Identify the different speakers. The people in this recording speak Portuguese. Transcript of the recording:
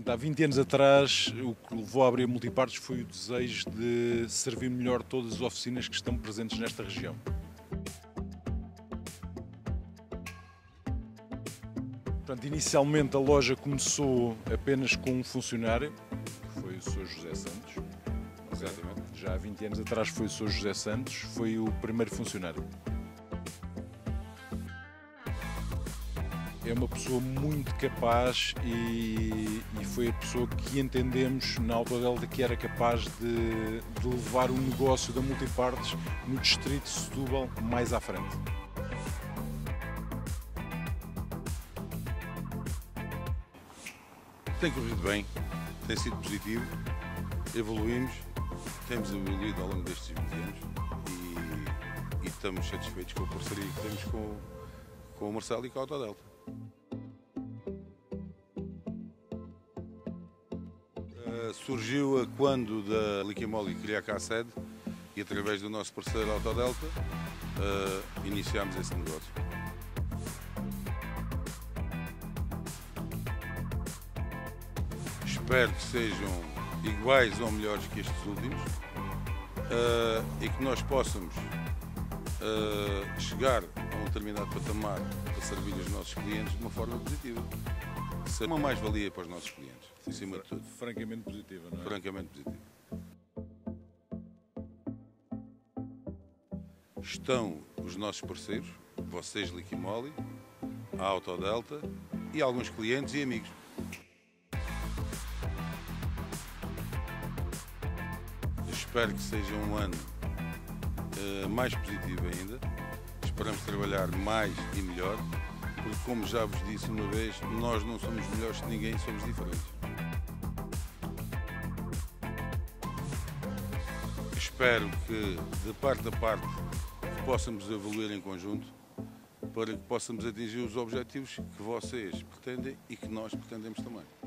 Speaker 1: Portanto, há 20 anos atrás, o que levou a abrir a Multipartes foi o desejo de servir melhor todas as oficinas que estão presentes nesta região. Portanto, inicialmente a loja começou apenas com um funcionário, que foi o Sr. José Santos.
Speaker 2: Exatamente.
Speaker 1: Já há 20 anos atrás foi o Sr. José Santos, foi o primeiro funcionário. É uma pessoa muito capaz e foi a pessoa que entendemos na Autodelta que era capaz de levar o negócio da Multipartes no distrito de Setúbal mais à frente.
Speaker 2: Tem corrido bem, tem sido positivo, evoluímos, temos evoluído ao longo destes 20 anos e estamos satisfeitos com a parceria que temos com o Marcelo e com a Autodelta. Surgiu quando da Liquimoli criar cá a sede e através do nosso parceiro Autodelta iniciámos esse negócio. Espero que sejam iguais ou melhores que estes últimos e que nós possamos chegar a um determinado patamar para servir os nossos clientes de uma forma positiva. Ser uma mais-valia para os nossos clientes, acima de tudo.
Speaker 1: Francamente positiva, não é?
Speaker 2: Francamente positivo. Estão os nossos parceiros, vocês Liquimoli, a Autodelta e alguns clientes e amigos. Espero que seja um ano mais positivo ainda. Esperamos trabalhar mais e melhor, porque como já vos disse uma vez, nós não somos melhores que ninguém, somos diferentes. Espero que de parte a parte possamos evoluir em conjunto para que possamos atingir os objetivos que vocês pretendem e que nós pretendemos também.